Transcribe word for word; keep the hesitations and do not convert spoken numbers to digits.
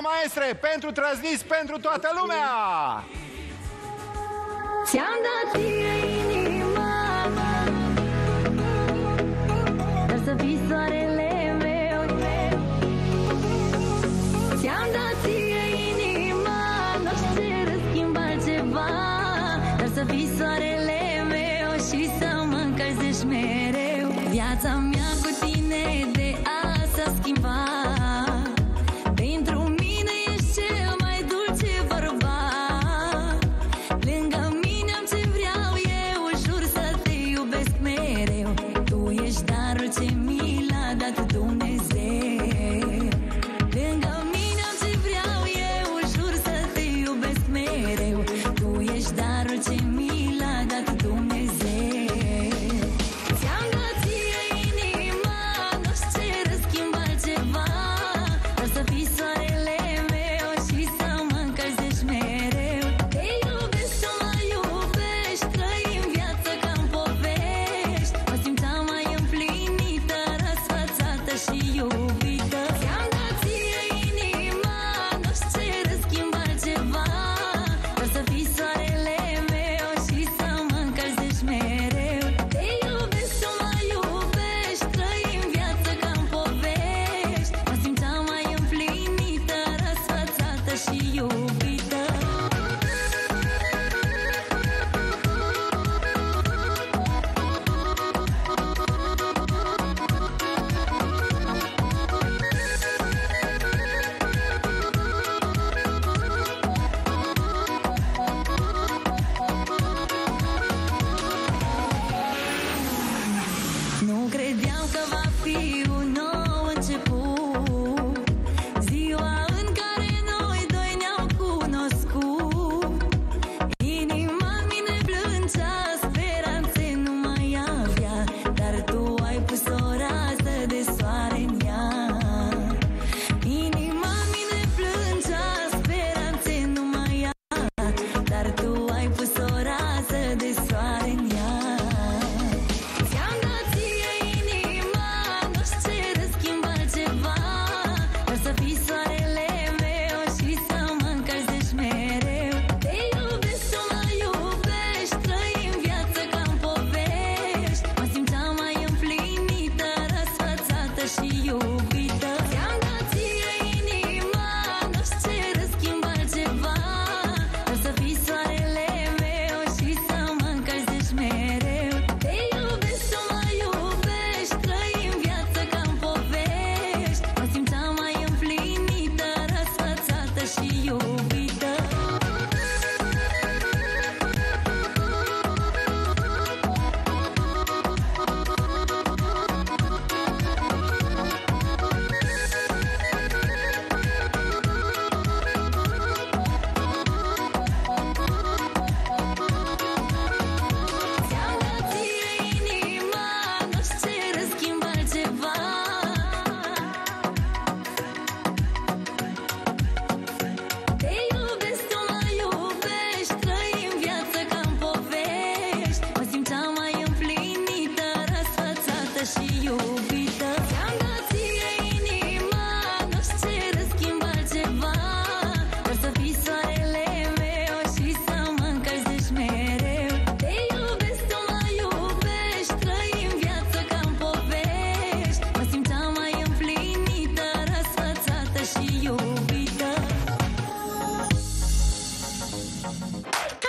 maestre, pentru transmis pentru toată lumea! Ți-am dat ție inima, dar să fii soarele meu. Ți-am dat ție inima, n-aș cer schimba altceva, dar să fii soarele meu și să mă încălzești mereu. Viața mea cu tine de azi s-a schimbat. Pentru mine ești cel mai dulce bărbat. Lângă mine am ce vreau eu, jur să te iubesc mereu. Tu ești darul ce mi l-a dat Dumnezeu. Lângă mine am ce vreau eu, jur să te iubesc mereu. Tu ești darul ce mi l-a dat Dumnezeu. Ți-am dat ție inima, nu-ți cer schimba altceva, dar să fii soarele meu și să mă încălzești mereu. Te iubesc, să mă iubești, trăim viața ca-n povești. Mă simțeam mai împlinită, răsfățată și iubită. Ți-am dat ție inima, nu-ți cer schimba altceva, dar să fii soarele meu și să mă încălzești mereu. Te iubesc, să mă iubești, trăim viața ca-n povești. Mă simțeam mai împlinită, răsfățată și iubită. Nu credeam că va fi un nou început, ziua în care noi doi ne-au cunoscut. Inima în mine plângea, speranțe nu mai avea, dar tu ai pus o rază de soare în ea. Inima în mine plângea, speranțe nu mai avea, dar tu ai pus o rază de soare în ea. Ți-am dat ție inima, nu-ți cer schimba altceva, dar să fii soarele meu și să mă încălzești mereu. Te iubesc, să mă iubești, trăim viața ca-n povești. Mă simțeam mai împlinită, răsfățată și iubită. Ți-am dat ție inima, nu-ți cer schimba altceva, dar să fii soarele meu și să mă încălzești mereu. Te iubesc, să mă iubești, trăim viața ca-n povești. Mă simțeam mai împlinită, răsfățată și iubită. Ți-am dat ție inima, nu-ți cer schimba altceva. Te iubesc, să mă iubești, trăim viața ca-n povești. Mă simțeam mai împlinită, răsfățată și iubită. Ți-am dat ție inima, nu-ți cer schimba altceva, dar să fii soarele meu și să mă încălzești mereu. Te iubesc, să mă iubești, trăim viața ca-n povești. Mă simțeam mai împlinită, răsfățată și iubită.